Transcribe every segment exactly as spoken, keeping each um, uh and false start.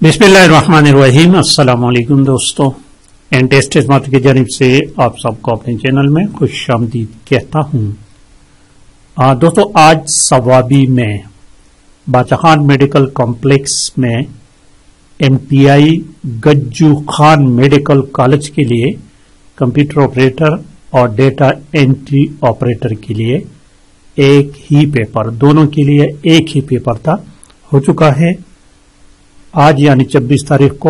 बिस्मिल्लाहिर्रहमानिर्रहीम। अस्सलाम वालेकुम दोस्तों, एंड टेस्ट स्मार्ट की जानिब से आप सबको अपने चैनल में खुश आमदीद कहता हूँ। दोस्तों, आज सवाबी में बादशाह खान मेडिकल कॉम्प्लेक्स में MTI Gajju Khan medical college के लिए कंप्यूटर ऑपरेटर और डेटा एंट्री ऑपरेटर के लिए एक ही पेपर, दोनों के लिए एक ही पेपर था, हो चुका है आज यानी छब्बीस तारीख को।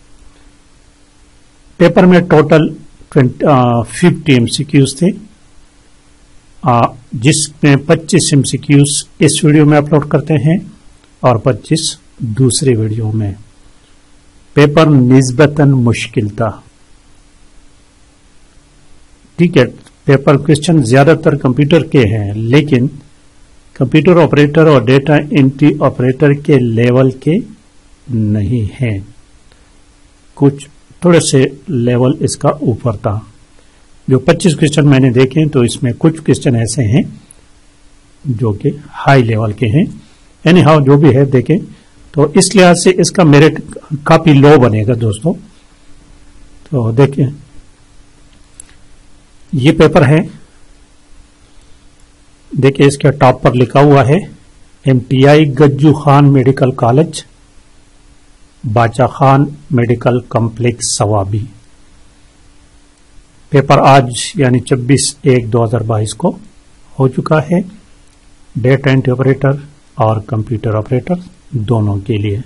पेपर में टोटल फिफ्टी एमसीक्यूज थे, आ, जिसमें पच्चीस एमसीक्यूज इस वीडियो में अपलोड करते हैं और पच्चीस दूसरे वीडियो में। पेपर निस्बतन मुश्किल था, ठीक है। पेपर क्वेश्चन ज्यादातर कंप्यूटर के हैं, लेकिन कंप्यूटर ऑपरेटर और डेटा एंट्री ऑपरेटर के लेवल के नहीं है, कुछ थोड़े से लेवल इसका ऊपर था। जो पच्चीस क्वेश्चन मैंने देखे तो इसमें कुछ क्वेश्चन ऐसे हैं जो कि हाई लेवल के हैं। एनी हाउ जो भी है देखें तो इस लिहाज से इसका मेरिट काफी लो बनेगा दोस्तों। तो देखें, ये पेपर है, देखिए इसके टॉप पर लिखा हुआ है MTI Gajju Khan medical college, Badshah Khan medical complex Swabi. Paper आज यानी छब्बीस एक दो हजार बाईस को हो चुका है, डेटा एंट्री ऑपरेटर और कंप्यूटर ऑपरेटर दोनों के लिए।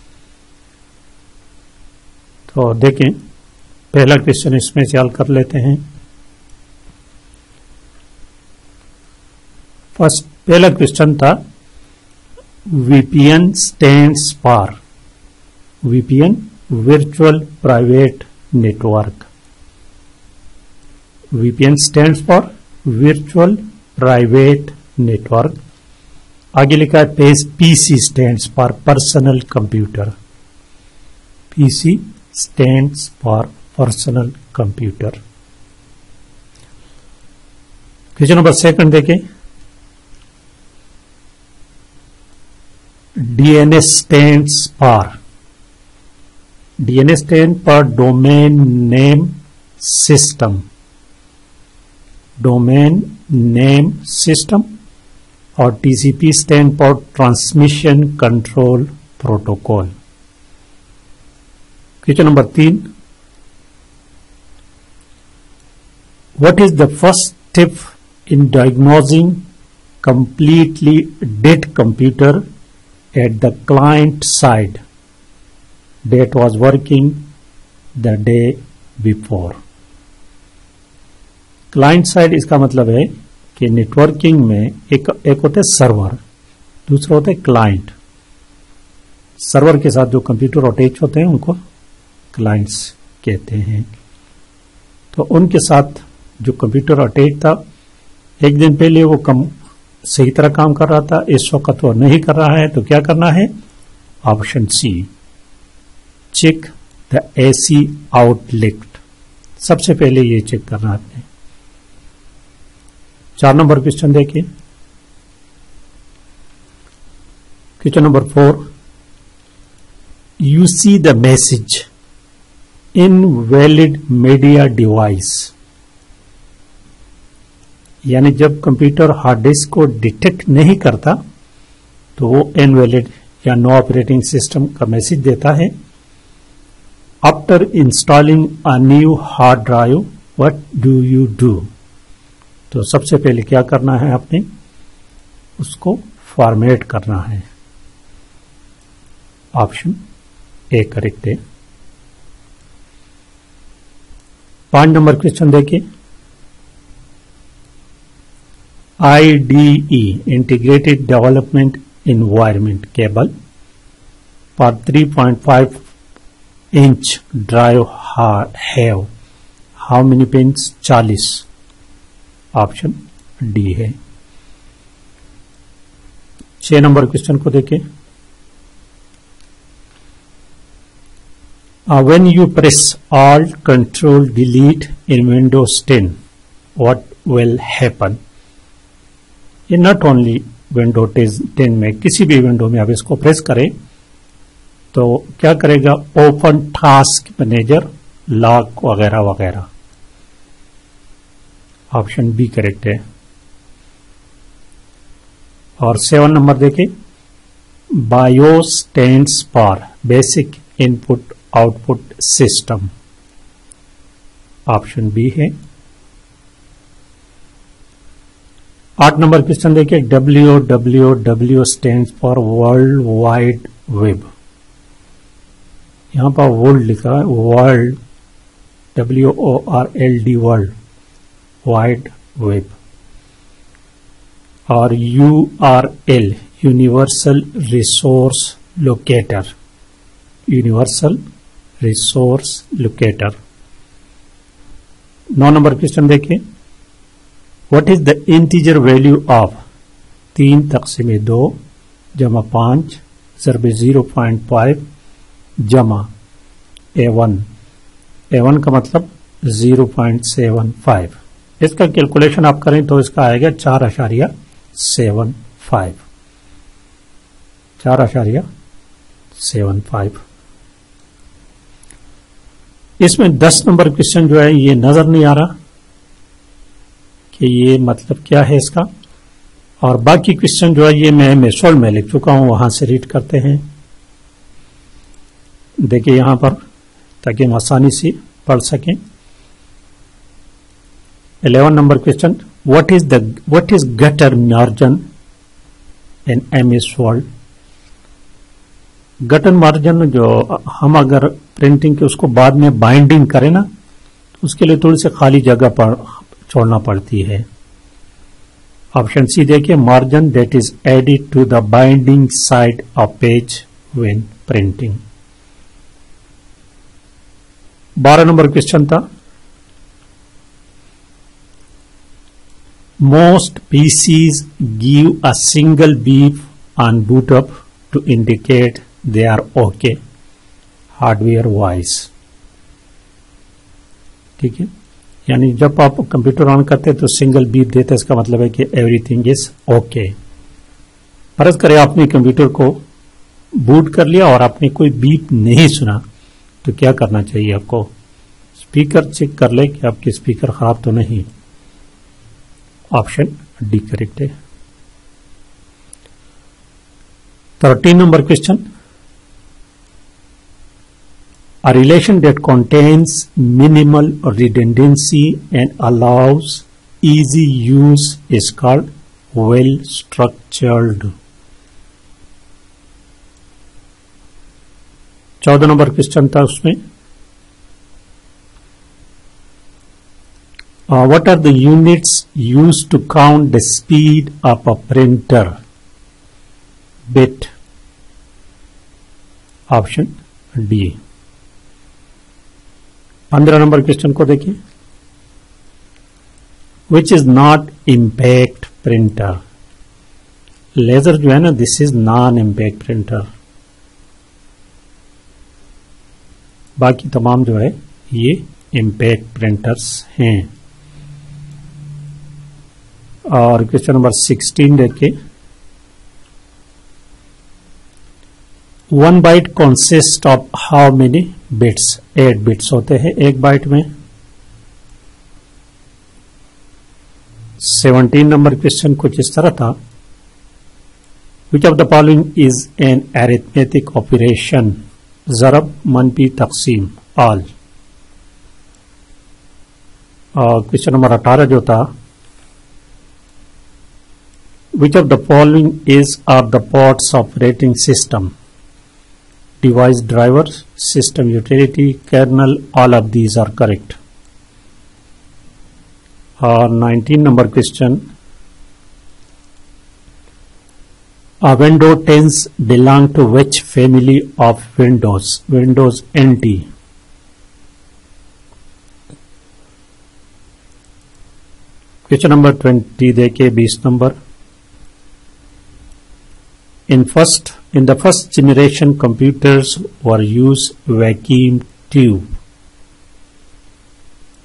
तो देखें, पहला क्वेश्चन इसमें से हल कर लेते हैं। फर्स्ट पहला क्वेश्चन था VPN stands for, VPN virtual private network, VPN stands for virtual private network. आगे लिखा है PC stands for personal computer, PC stands for personal computer. Question number second देखें, DNS stands for, DNS stand for domain name system, domain name system. और TCP stand for transmission control protocol. Question number तीन, what is the first step in diagnosing completely dead computer at the client side that was working the day before। Client side इसका मतलब है कि networking में एक एक होता है सर्वर, दूसरा होता है क्लाइंट। सर्वर के साथ जो कंप्यूटर अटैच होते हैं उनको क्लाइंट्स कहते हैं। तो उनके साथ जो कंप्यूटर अटैच था, एक दिन पहले वो कम सही तरह काम कर रहा था, इस वक्त वो नहीं कर रहा है, तो क्या करना है? Option C, check the AC outlet. सबसे पहले ये चेक करना है आपने। चार नंबर क्वेश्चन देखिए, question number four, you see the message invalid media device, यानी जब कंप्यूटर हार्ड डिस्क को डिटेक्ट नहीं करता तो वो इनवैलिड या नो ऑपरेटिंग सिस्टम का मैसेज देता है। After installing a new hard drive what do you do? तो सबसे पहले क्या करना है आपने? उसको फॉर्मेट करना है। ऑप्शन ए करेक्ट है। पांच नंबर क्वेश्चन देखिए, I D E integrated development environment cable for three point five inch drive have how many pins? चालीस। ऑप्शन डी है। छह नंबर क्वेश्चन को देखें, when you press alt control delete in windows ten what will happen? ये not only window ten में, किसी भी विंडो में आप इसको प्रेस करें तो क्या करेगा, ओपन टास्क मैनेजर, लॉक वगैरह वगैरह। ऑप्शन बी करेक्ट है। और सेवन नंबर देखिए, BIOS stands for basic input output system. Option B है। आठ नंबर क्वेश्चन देखिए, W W W stands for world wide web. यहां पर वर्ल्ड लिखा है, world, W O R L D, world wide web. और U R L, universal resource locator, universal resource locator. नौ नंबर क्वेश्चन देखिए, what is the integer value of तीन तकसीमे दो जमा पांच जरबे जीरो पॉइंट फाइव जमा ए वन। ए वन का मतलब जीरो पॉइंट सेवन फाइव। इसका कैलकुलेशन आप करें तो इसका आएगा चार अशारिया सेवन फाइव, चार अशारिया सेवन फाइव। इसमें दस नंबर क्वेश्चन जो है ये नजर नहीं आ रहा कि ये मतलब क्या है इसका, और बाकी क्वेश्चन जो है ये मैं मेसोल में लिख चुका हूं, वहां से रीड करते हैं। देखिए यहां पर, ताकि हम आसानी से पढ़ सकें। Eleven number question, what is the what is gutter margin in MS word. Gutter margin जो हम अगर प्रिंटिंग के उसको बाद में बाइंडिंग करें ना, तो उसके लिए थोड़ी सी खाली जगह पर छोड़ना पड़ती है। ऑप्शन सी देखिए, margin that is added to the binding side of page when printing. बारह नंबर क्वेश्चन था, most PCs give a single beep on boot up to indicate they are okay hardware wise. ठीक है, यानी जब आप computer on करते तो सिंगल बीप देते, इसका मतलब है कि एवरीथिंग इज ओके। फर्ज करें आपने कंप्यूटर को बूट कर लिया और आपने कोई बीप नहीं सुना, तो क्या करना चाहिए आपको, स्पीकर चेक कर ले कि आपके स्पीकर खराब तो नहीं। ऑप्शन डी करेक्ट है। Thirteen number question, a relation that contains minimal redundancy and allows easy use is called well structured। चौदह नंबर क्वेश्चन था उसमें, uh, what are the units used to count the speed of a printer? Bit। Option D. पंद्रह नंबर question को देखिए, which is not impact printer. Laser जो है ना, this is non impact printer, बाकी तमाम जो है ये इम्पैक्ट प्रिंटर्स हैं। और क्वेश्चन नंबर सिक्सटीन देखिए, one byte consist of how many bits. Eight bits होते हैं एक बाइट में। सेवनटीन नंबर क्वेश्चन कुछ इस तरह था, which of the following is an arithmetic operation. जरब, मनफी, तकसीम, ऑल। और क्वेश्चन नंबर अठारह जो था, which of the following is are the parts of operating system. Device, drivers, system utility, kernel, all of these are correct। और nineteen number question, a window tens belong to which family of windows? Windows N T। Question number twenty देखिए, बीस नंबर, in first in the first generation computers were used vacuum tube।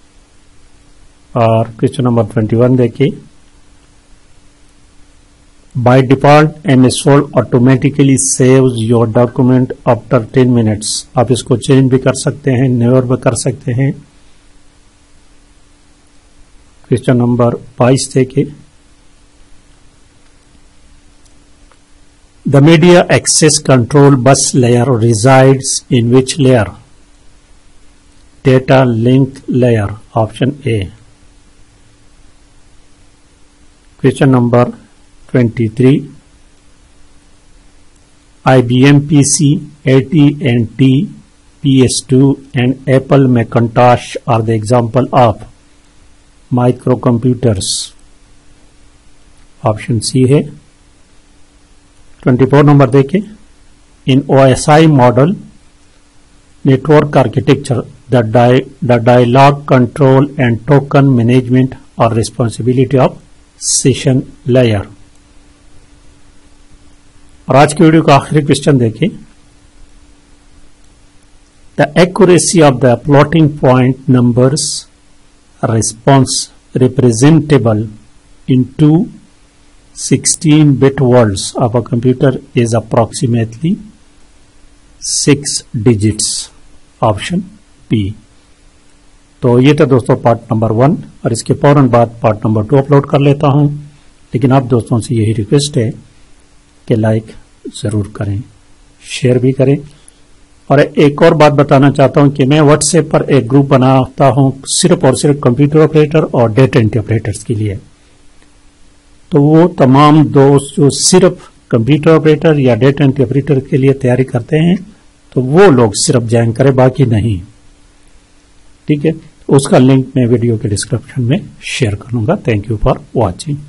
और question number twenty one देखिए, by default M S word automatically saves your document after ten minutes. आप इसको change भी कर सकते हैं, नेवर भी कर सकते हैं। क्वेश्चन नंबर बाईस देखिए, the media access control bus layer resides in which layer? Data link layer, option A. Question number twenty-three, I B M P C, A T and T, P S two and Apple Macintosh are the example of microcomputers. Option C है। चौबीस number देखें, in O S I model network architecture the the dialogue control and token management और responsibility of session layer. और आज की video का आखिरी question देखिए, the accuracy of the plotting point numbers response representable in two sixteen bit words of a computer is approximately six digits, option B. तो ये था दोस्तों पार्ट नंबर वन, और इसके फौरन बाद पार्ट नंबर टू अपलोड कर लेता हूं। लेकिन आप दोस्तों से यही रिक्वेस्ट है कि लाइक जरूर करें, शेयर भी करें। और एक और बात बताना चाहता हूं कि मैं व्हाट्सएप पर एक ग्रुप बनाता हूं सिर्फ और सिर्फ कंप्यूटर ऑपरेटर और डेटा एंट्री ऑपरेटर्स के लिए। तो वो तमाम दोस्त जो सिर्फ कंप्यूटर ऑपरेटर या डेटा एंट्री ऑपरेटर के लिए तैयारी करते हैं, तो वो लोग सिर्फ ज्वाइन करें, बाकी नहीं। ठीक है, उसका लिंक मैं वीडियो के डिस्क्रिप्शन में शेयर करूंगा। Thank you for watching.